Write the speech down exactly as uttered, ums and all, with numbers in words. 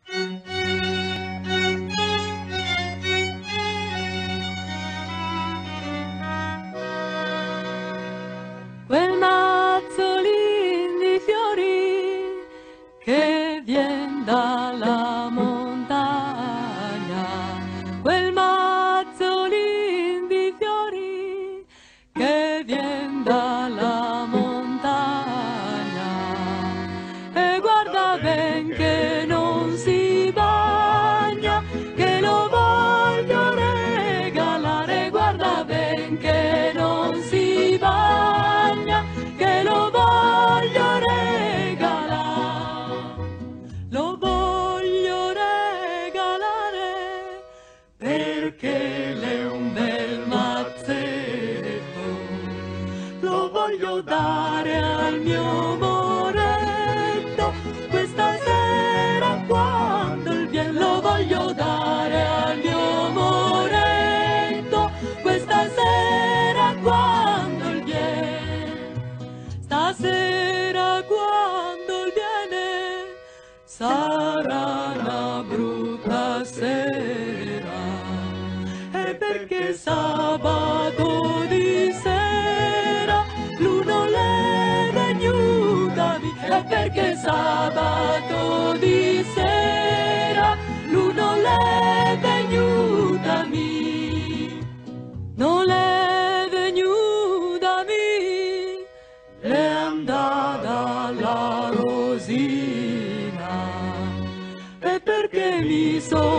Quel mazzolin di fiori che vien dalla montagna, quel mazzolin di fiori che vien dalla montagna, e guarda ben che non si bagna, che lo voglio regalare, guarda ben che non si bagna, che lo voglio regalare, lo voglio regalare perché l'è un bel mazzetto, lo voglio dare al mio moretto, questa sera quando il vien, lo voglio dare al mio moretto, questa sera quando il vien, stasera quando il viene sarà una brutta sera, e perché sabato di sera lui non l'è venuta via, e perché sabato di sera lui non l'è venuta mi, non l'è venuta mi, l'è andata la rosina, e perché mi sono